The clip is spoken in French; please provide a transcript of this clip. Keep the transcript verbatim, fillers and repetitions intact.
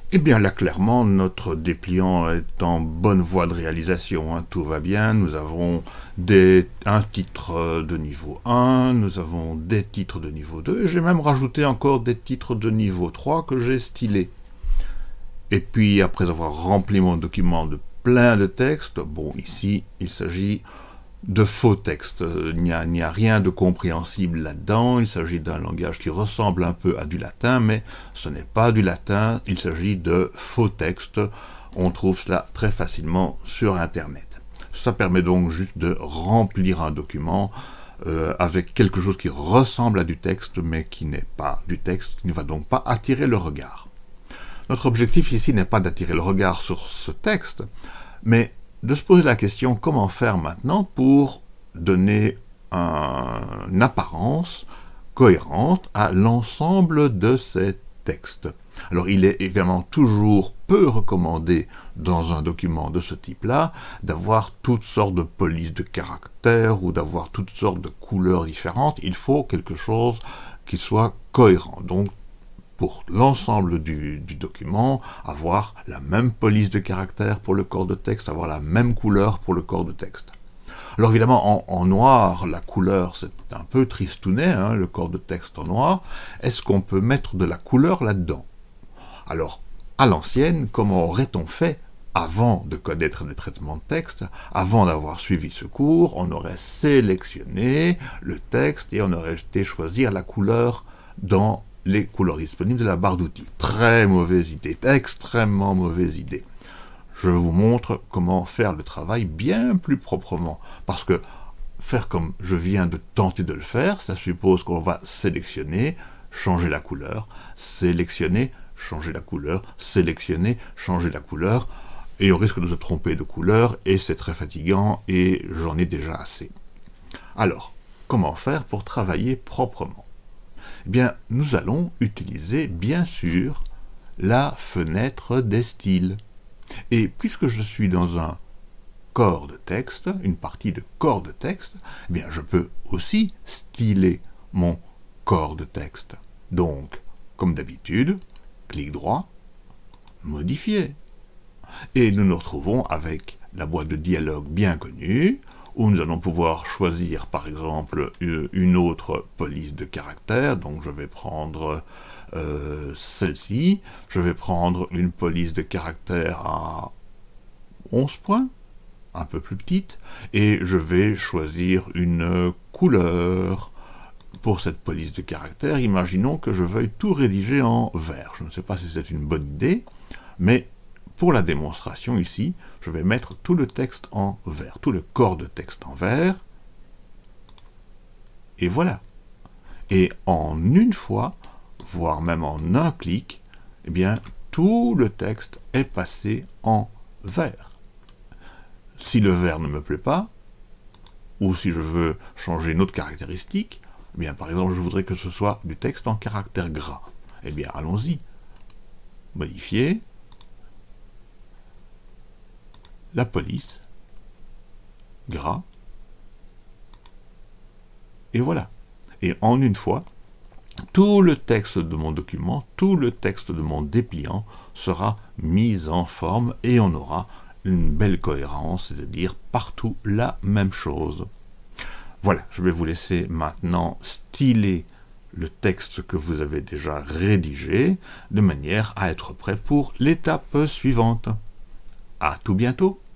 Eh bien là, clairement, notre dépliant est en bonne voie de réalisation, hein. Tout va bien, nous avons des, un titre de niveau un, nous avons des titres de niveau deux, et j'ai même rajouté encore des titres de niveau trois que j'ai stylés. Et puis, après avoir rempli mon document de plein de textes, bon, ici, il s'agit de faux textes. Il n'y a, il n'y a rien de compréhensible là-dedans. Il s'agit d'un langage qui ressemble un peu à du latin, mais ce n'est pas du latin. Il s'agit de faux textes. On trouve cela très facilement sur Internet. Ça permet donc juste de remplir un document euh, avec quelque chose qui ressemble à du texte, mais qui n'est pas du texte, qui ne va donc pas attirer le regard. Notre objectif ici n'est pas d'attirer le regard sur ce texte, mais de se poser la question comment faire maintenant pour donner un, une apparence cohérente à l'ensemble de ces textes. Alors il est évidemment toujours peu recommandé dans un document de ce type-là d'avoir toutes sortes de polices de caractères ou d'avoir toutes sortes de couleurs différentes. Il faut quelque chose qui soit cohérent. Donc pour l'ensemble du, du document, avoir la même police de caractère pour le corps de texte, avoir la même couleur pour le corps de texte. Alors évidemment, en, en noir, la couleur, c'est un peu tristounet, hein, le corps de texte en noir. Est-ce qu'on peut mettre de la couleur là-dedans? Alors, à l'ancienne, comment aurait-on fait avant de connaître le traitement de texte, avant d'avoir suivi ce cours? On aurait sélectionné le texte et on aurait été choisir la couleur dans les couleurs disponibles de la barre d'outils. Très mauvaise idée, extrêmement mauvaise idée. Je vous montre comment faire le travail bien plus proprement, parce que faire comme je viens de tenter de le faire, ça suppose qu'on va sélectionner, changer la couleur, sélectionner, changer la couleur, sélectionner, changer la couleur, et on risque de se tromper de couleur, et c'est très fatigant, et j'en ai déjà assez. Alors, comment faire pour travailler proprement? Eh bien, nous allons utiliser, bien sûr, la fenêtre des styles. Et puisque je suis dans un corps de texte, une partie de corps de texte, eh bien, je peux aussi styler mon corps de texte. Donc, comme d'habitude, clic droit, modifier. Et nous nous retrouvons avec la boîte de dialogue bien connue, où nous allons pouvoir choisir par exemple une autre police de caractère. Donc je vais prendre euh, celle-ci, je vais prendre une police de caractère à onze points, un peu plus petite, et je vais choisir une couleur pour cette police de caractère. Imaginons que je veuille tout rédiger en vert. Je ne sais pas si c'est une bonne idée, mais pour la démonstration ici, je vais mettre tout le texte en vert, tout le corps de texte en vert, et voilà. Et en une fois, voire même en un clic, eh bien, tout le texte est passé en vert. Si le vert ne me plaît pas, ou si je veux changer une autre caractéristique, eh bien, par exemple, je voudrais que ce soit du texte en caractère gras. Eh bien, allons-y. Modifier. La police, gras, et voilà. Et en une fois, tout le texte de mon document, tout le texte de mon dépliant sera mis en forme et on aura une belle cohérence, c'est-à-dire partout la même chose. Voilà, je vais vous laisser maintenant styler le texte que vous avez déjà rédigé, de manière à être prêt pour l'étape suivante. À tout bientôt!